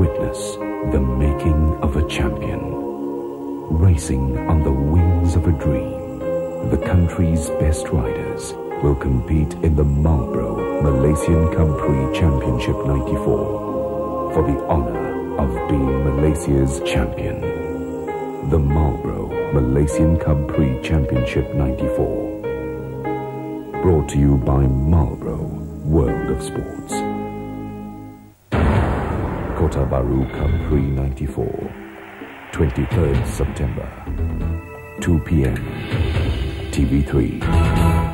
Witness the making of a champion. Racing on the wings of a dream, the country's best riders will compete in the Marlboro Malaysian Cub Prix Championship 94 for the honor of being Malaysia's champion. The Marlboro Malaysian Cub Prix Championship 94. Brought to you by Marlboro, World of Sports. Kota Baru Cub Prix 94, 23rd September, 2 p.m. TV3.